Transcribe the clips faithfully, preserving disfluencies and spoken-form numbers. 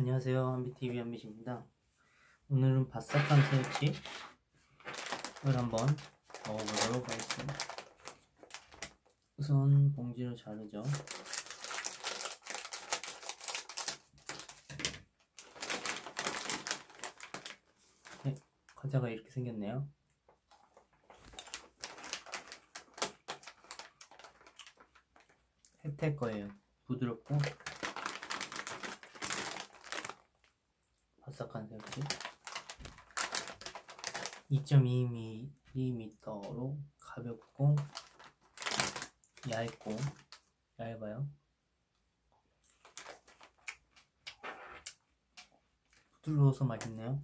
안녕하세요, 한비티비 한빛입니다. 오늘은 바삭한 새우칩을 한번 먹어보도록 하겠습니다. 우선 봉지를 자르죠. 네, 과자가 이렇게 생겼네요. 혜태 거예요. 부드럽고 바삭한 새우칩. 이 점 이 밀리미터로 가볍고 얇고 얇아요. 부드러워서 맛있네요.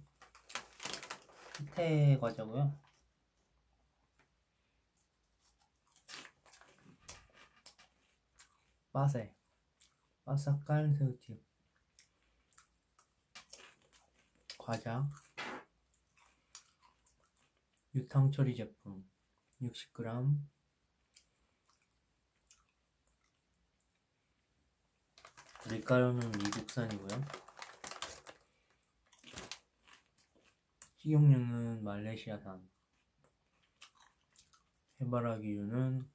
혜태 과자고요. 빠세 바삭한 새우칩 과자 유탕 처리 제품 육십 그램 밀가루는 미국산이고요. 식용유는 말레이시아산, 해바라기유는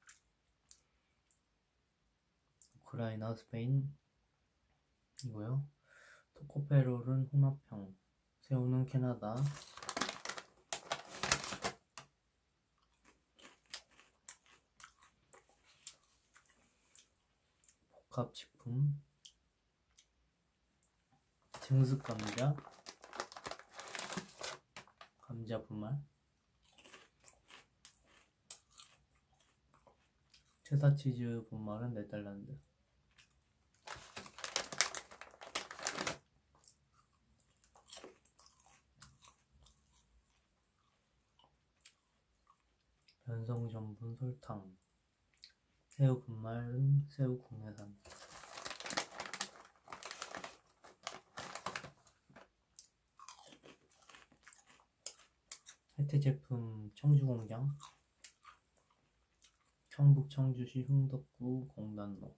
우크라이나, 스페인이고요. 토코페롤은 홍합형, 새우는 캐나다, 복합식품, 증습 감자, 감자 분말, 체다치즈 분말은 네덜란드. 변성 전분 설탕, 새우 분말은 새우 국내산. 혜태 제품 청주공장, 충북 청주시 흥덕구 공단로.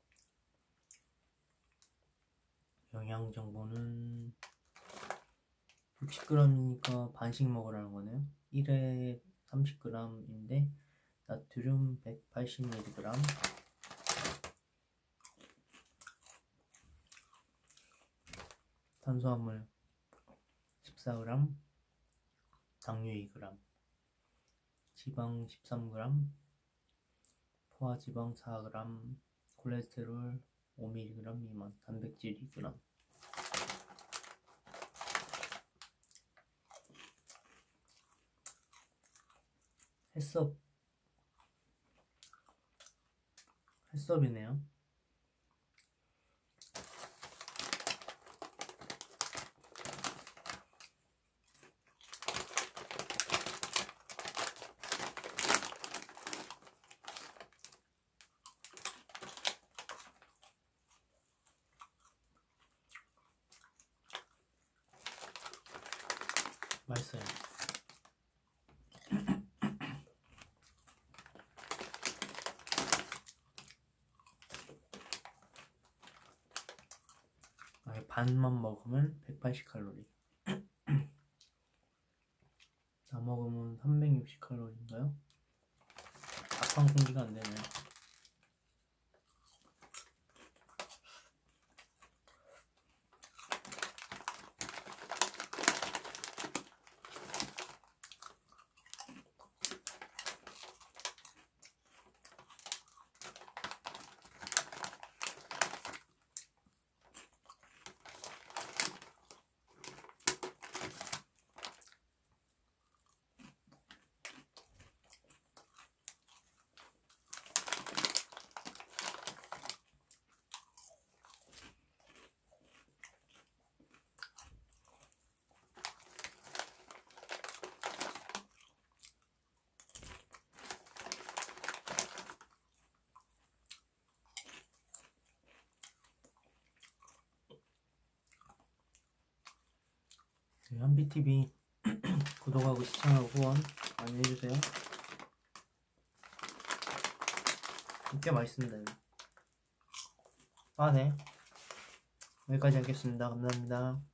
영양 정보는 육십 그램이니까 반씩 먹으라는 거네요. 일 회 삼십 그램인데 나트륨 백팔십 밀리그램, 탄수화물 십사 그램, 당류 이 그램, 지방 십삼 그램, 포화지방 사 그램, 콜레스테롤 오 밀리그램 미만, 단백질 이 그램. 햇섭 햇섭이네요. 맛있어요. 반만 먹으면 백팔십 칼로리, 다 먹으면 삼백육십 칼로리인가요? 밥 한 공기가 안 되네요. 한비티비 구독하고 시청하고 후원 많이 해주세요. 꽤 맛있습니다. 이거. 빠네. 여기까지 하겠습니다. 감사합니다.